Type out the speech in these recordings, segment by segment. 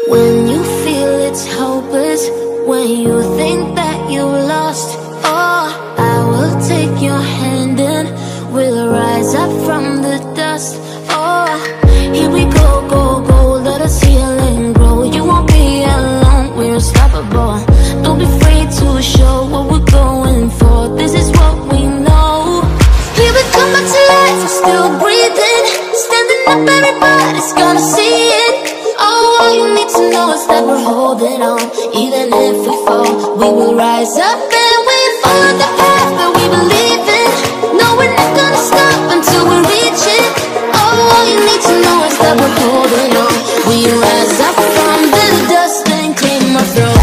When you feel it's hopeless, when you think that you lost, oh, I will take your hand and we'll rise up from the dust. Oh, here we go, go, go, let us heal and grow. You won't be alone, we're unstoppable. Don't be afraid to show what we're going for. This is what we know. Here we come back to life, we're still breathing. Standing up, everybody's gonna see it. Oh, all you need to know is that we're holding on. Even if we fall, we will rise up and we follow the path that we believe in. No, we're not gonna stop until we reach it. Oh, all you need to know is that we're holding on. We rise up from the dust and claim our throne.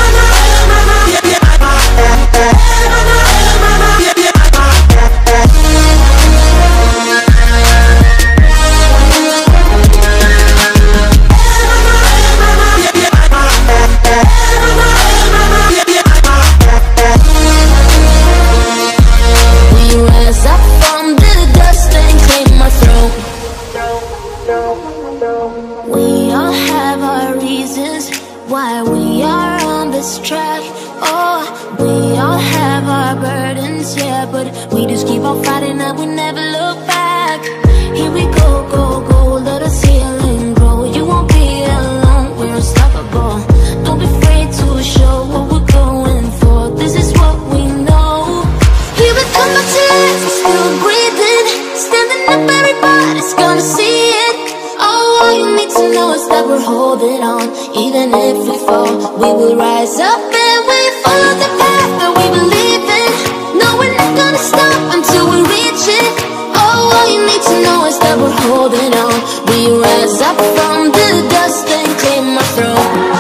We all have our reasons why we are on this track. Oh, we all have our burdens, yeah, but we just keep on fighting and we never look back. Here we go, go, go, let us heal and grow. You won't be alone, we're unstoppable. Don't be afraid to show what we're going for. This is what we know. Here we come back to life, we're still breathing. Standing up, everybody's gonna see it. All you need to know is that we're holding on. Even if we fall, we will rise up and we follow the path that we believe in. No, we're not gonna stop until we reach it. All you need to know is that we're holding on. We rise up from the dust and claim our throne.